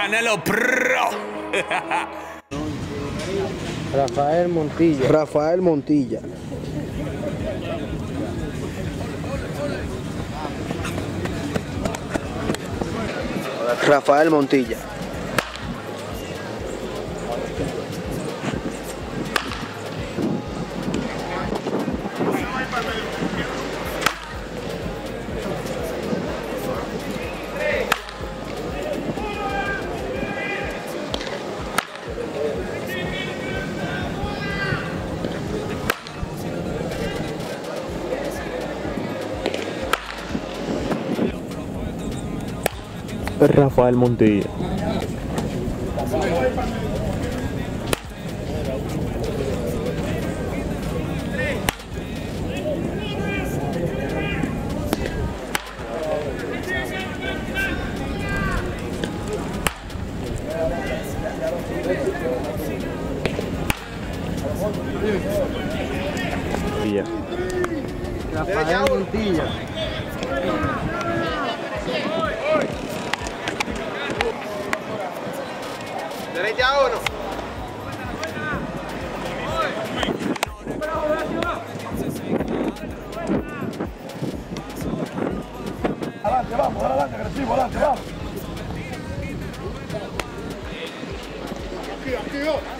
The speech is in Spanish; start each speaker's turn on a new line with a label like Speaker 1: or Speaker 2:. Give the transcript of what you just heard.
Speaker 1: Canelo Pro.
Speaker 2: Rafael Montilla.
Speaker 3: Rafael Montilla. Rafael Montilla.
Speaker 4: Rafael Montilla.
Speaker 2: Rafael Montilla.
Speaker 3: Derecha a uno. Adelante, vamos, adelante, agresivo, adelante, vamos. Aquí, aquí,